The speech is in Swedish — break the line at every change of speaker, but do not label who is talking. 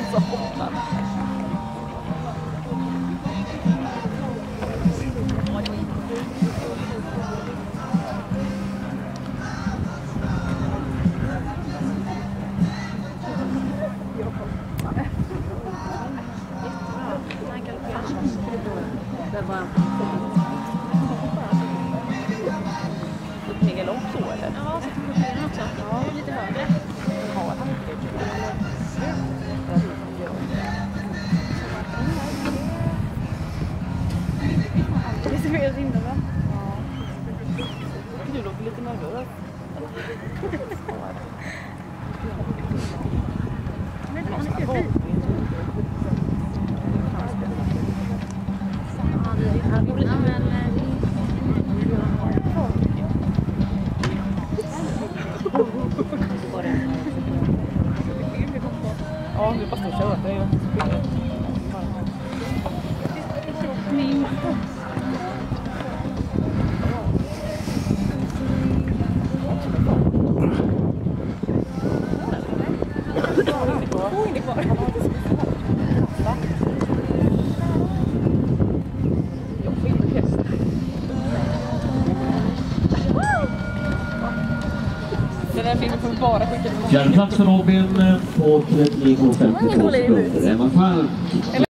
Så hoppar. Det var ligger långt så eller?
Ja, så kommer den också. Ja, lite högre.
Ja,
det ser mer rimligt va?
Ja. Du låter lite nervös.
Men han är kul.
Ja, vi bara står och kör. Det är ju
Fjärde plats för Robin på 39,52 sekunder. Emma Frank.